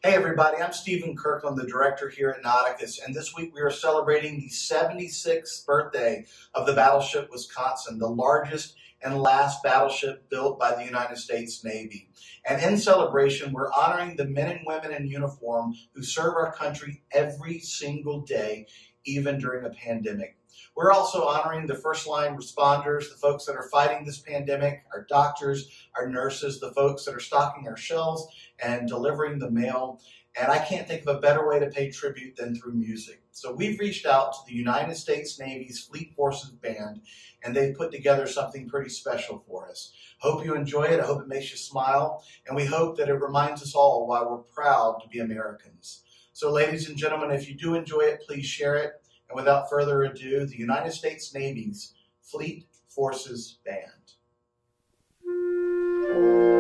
Hey everybody, I'm Stephen Kirkland, the director here at Nauticus, and this week we are celebrating the 76th birthday of the battleship Wisconsin, the largest and last battleship built by the United States Navy. And in celebration, we're honoring the men and women in uniform who serve our country every single day, even during a pandemic. We're also honoring the first line responders, the folks that are fighting this pandemic, our doctors, our nurses, the folks that are stocking our shelves and delivering the mail. And I can't think of a better way to pay tribute than through music. So we've reached out to the United States Navy's Fleet Forces Band, and they've put together something pretty special for us. Hope you enjoy it. I hope it makes you smile. And we hope that it reminds us all why we're proud to be Americans. So ladies and gentlemen, if you do enjoy it, please share it. And without further ado, the United States Navy's Fleet Forces Band.